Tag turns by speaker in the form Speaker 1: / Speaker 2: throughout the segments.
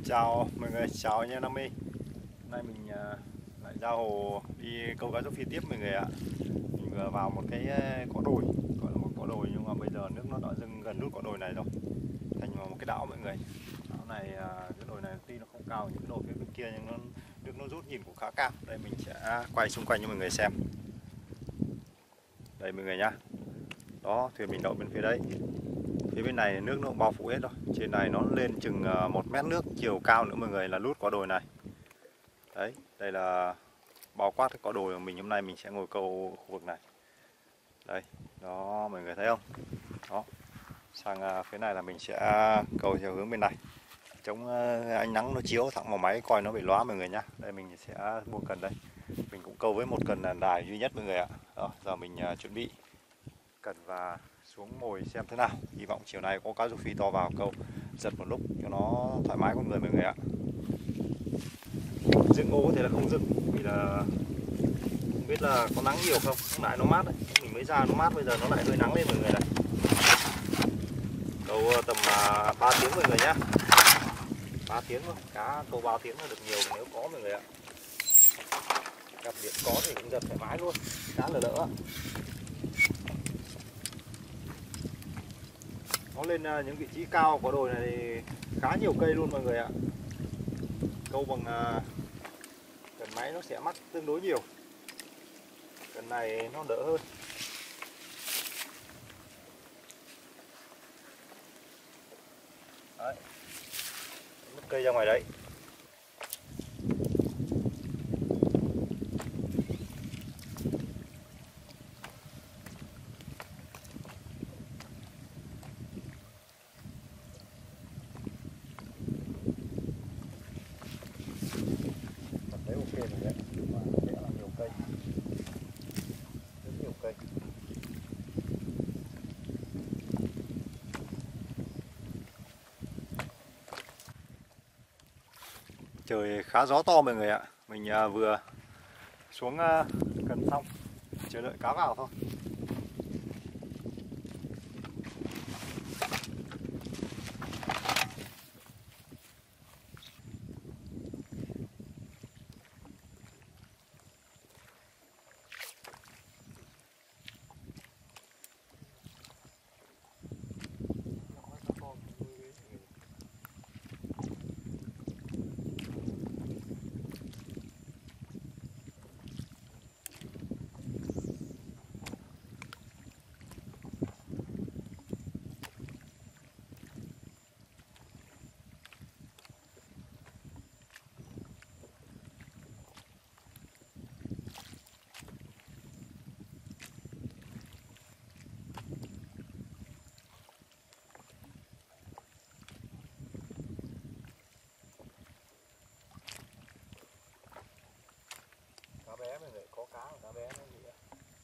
Speaker 1: Chào mọi người, chào anh em Nam My. Hôm nay mình lại ra hồ đi câu cá rô phi tiếp mọi người ạ. Mình vừa vào một cái cỏ đồi, gọi là một cỏ đồi nhưng mà bây giờ nước nó đã dâng gần nút cỏ đồi này rồi, thành một cái đảo mọi người. Đảo này, cái đồi này tuy nó không cao những cái đồi phía bên kia nhưng nước nó rút nhìn cũng khá cao. Đây mình sẽ quay xung quanh cho mọi người xem. Đây mọi người nhá. Đó, thuyền mình đậu bên phía đấy. Phía bên này nước nó cũng bao phủ hết rồi. Trên này nó lên chừng 1 mét nước chiều cao nữa mọi người, là lút cỏ đồi này. Đấy, đây là bao quát cái cỏ đồi của mình. Hôm nay mình sẽ ngồi câu khu vực này. Đây, đó mọi người thấy không? Đó, sang phía này là mình sẽ câu theo hướng bên này. Chống ánh nắng nó chiếu thẳng vào máy coi nó bị lóa mọi người nhá. Đây mình sẽ buông cần đây. Mình cũng câu với một cần đài duy nhất mọi người ạ. Đó, giờ mình chuẩn bị cần và xuống mồi xem thế nào. Hy vọng chiều nay có cá rô phi to vào câu giật một lúc cho nó thoải mái con người mọi người ạ. Dựng ô có thể là không dựng vì là không biết là có nắng nhiều không. Lúc nãy nó mát đấy, mình mới ra nó mát, bây giờ nó lại hơi nắng lên mọi người này. Câu tầm 3 tiếng mọi người nhá. 3 tiếng thôi, cá câu 3 tiếng là được nhiều nếu có mọi người ạ. Gặp điện có thì cũng giật thoải mái luôn, cá lở đỡ. Nó lên những vị trí cao của đồi này thì khá nhiều cây luôn mọi người ạ. Câu bằng cần máy nó sẽ mắc tương đối nhiều. Cần này nó đỡ hơn. Đấy. Mất cây ra ngoài đấy. Đấy ok rồi đấy, mà sẽ là nhiều cây, rất nhiều cây. Trời khá gió to mọi người ạ. Mình vừa xuống cần xong, chờ đợi cá vào thôi. Cá bé mọi người, có cá cá bé nó gì ạ.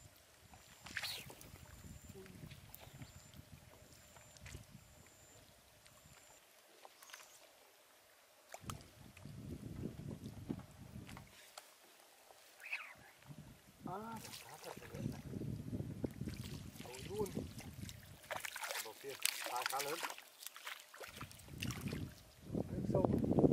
Speaker 1: Cá thật rồi đấy. Ôi luôn. Đầu tiên, cá lớn. Nước sâu.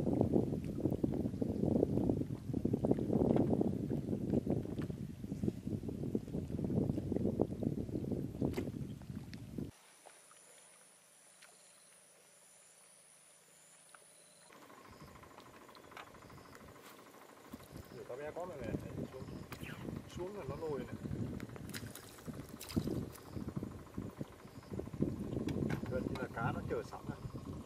Speaker 1: Cá bé có mọi người, xuống là nó nổi này. Gần như là cá nó chờ sẵn này.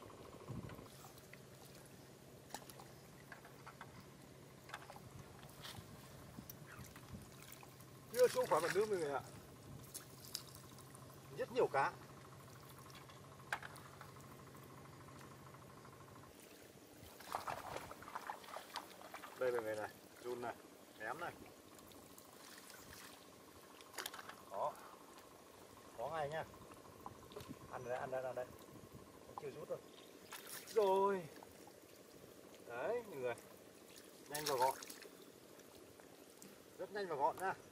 Speaker 1: Chưa xuống khỏi mặt nước mọi người ạ. Rất nhiều cá. Đây mọi người này, run này, ném này. Đó. Có ngay nhá. Ăn đây, ăn đây, ăn đây. Chưa rút rồi. Rồi. Đấy mọi người. Nhanh và gọn. Rất nhanh và gọn nha.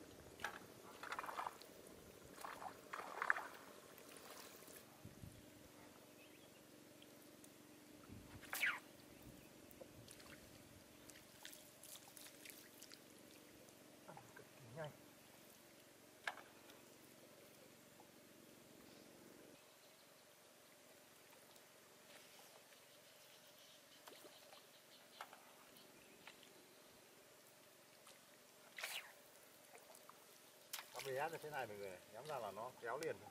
Speaker 1: vé như thế này mọi người, nhắm ra là nó kéo liền.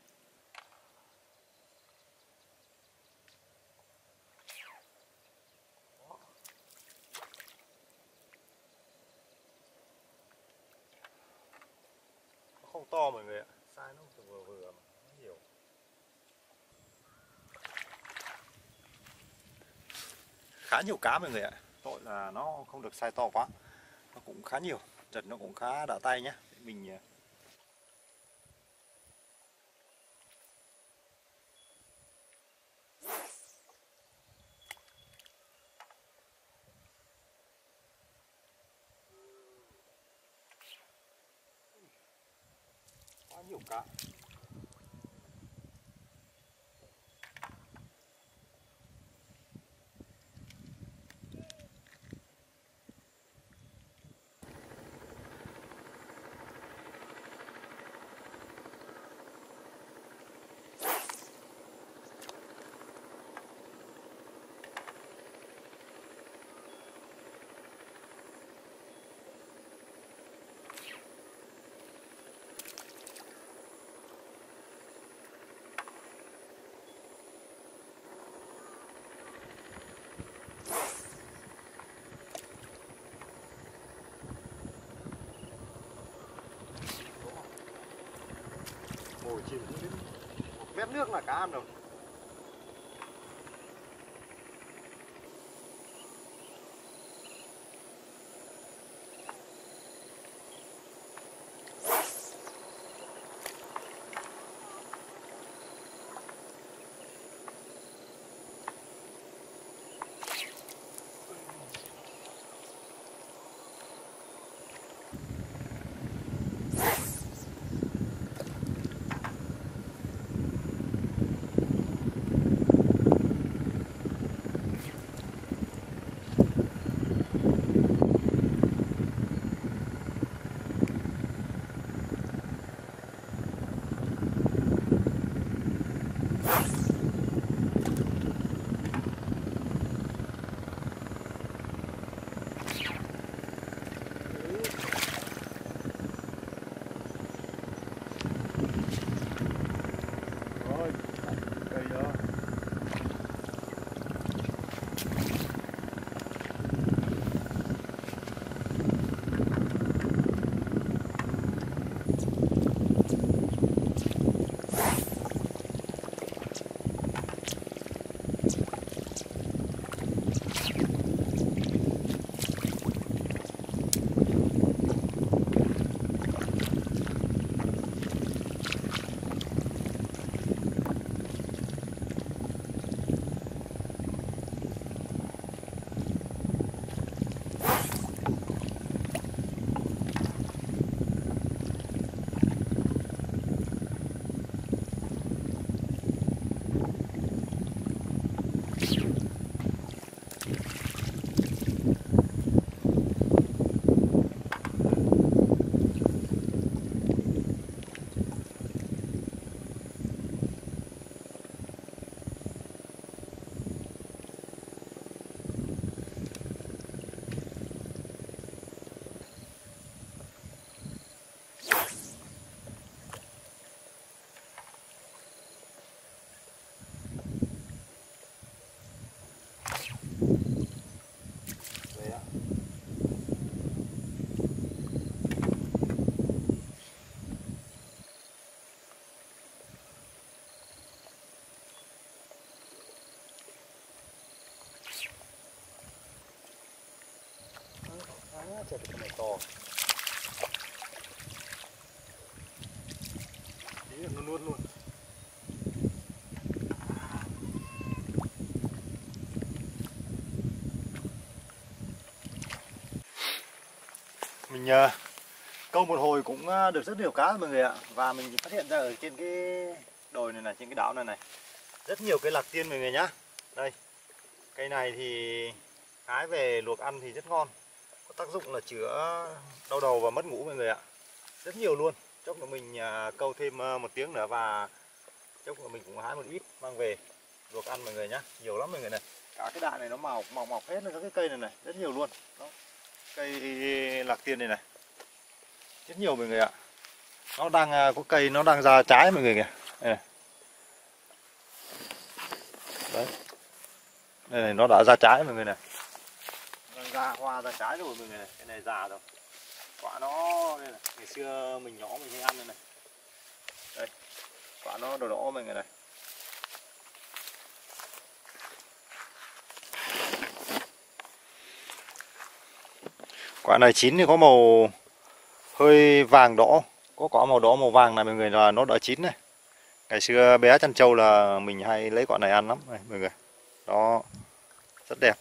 Speaker 1: Đó. Nó không to mọi người ạ, size nó vừa vừa mà nó nhiều. Khá nhiều cá mọi người ạ, tội là nó không được size to quá, nó cũng khá nhiều, giật nó cũng khá đã tay nhá. Mình quá nhiều cá. Ngồi chìm đến 1 mét nước là cá ăn rồi. Rồi, cây đó. Trời, cái này to. Tí là nó luôn luôn. Mình câu một hồi cũng được rất nhiều cá mọi người ạ. Và mình phát hiện ra ở trên cái đồi này này, trên cái đảo này này, rất nhiều cái lạc tiên mọi người nhá. Đây, cây này thì hái về luộc ăn thì rất ngon, có tác dụng là chữa đau đầu và mất ngủ mọi người ạ. Rất nhiều luôn. Chốc nữa mình câu thêm 1 tiếng nữa và chốc nữa mình cũng hái một ít mang về luộc ăn mọi người nhá. Nhiều lắm mọi người này. Cả cái đại này nó mọc hết các cái cây này này, rất nhiều luôn. Đó. Cây lạc tiên này này. Rất nhiều mọi người ạ. Nó đang có cây nó đang ra trái mọi người kìa. Đây này. Đấy. Đây này, nó đã ra trái mọi người này. Đang ra hoa ra trái rồi mọi người này. Cái này già rồi. Quả nó đây này. Ngày xưa mình nhỏ mình hay ăn đây này. Đây. Quả nó đỏ đỏ mọi người này. Quả này chín thì có màu hơi vàng đỏ, có quả màu đỏ màu vàng này mọi người, là nó đã chín này. Ngày xưa bé chăn trâu là mình hay lấy quả này ăn lắm này mọi người. Đó, rất đẹp.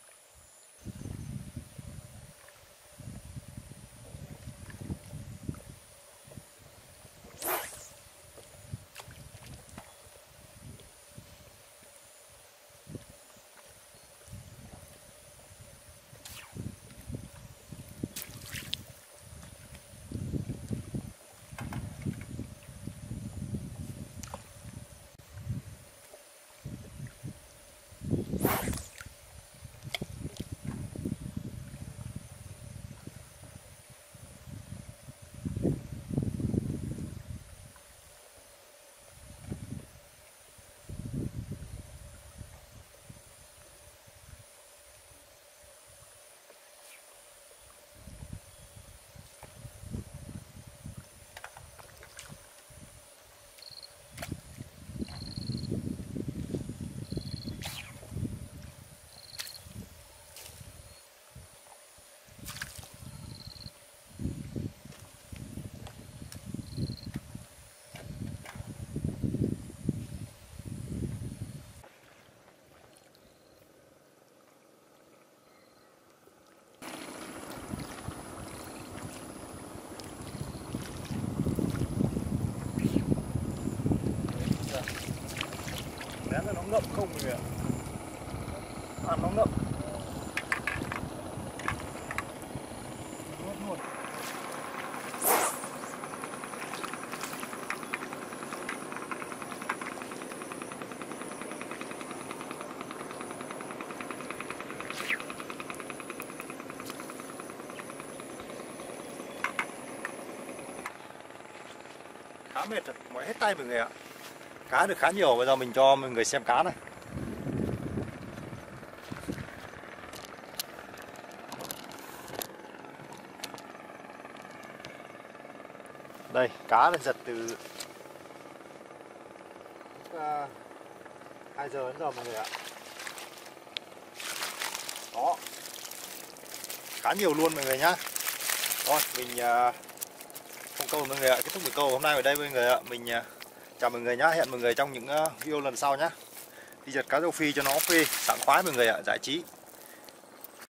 Speaker 1: Bé nó ngậm không mọi người ạ. Ăn nó ngậm. Nuốt luôn. Khá mệt rồi, mỏi hết tay mọi người ạ. Cá được khá nhiều, bây giờ mình cho mọi người xem cá này. Đây, cá được giật từ 2 giờ đến giờ mọi người ạ. Đó. Khá nhiều luôn mọi người nhá. Rồi, mình không câu mọi người ạ, kết thúc buổi câu hôm nay ở đây mọi người ạ. Mình chào mọi người nhá, hẹn mọi người trong những video lần sau nhá. Đi giật cá rô phi cho nó phê, sảng khoái mọi người ạ, giải trí.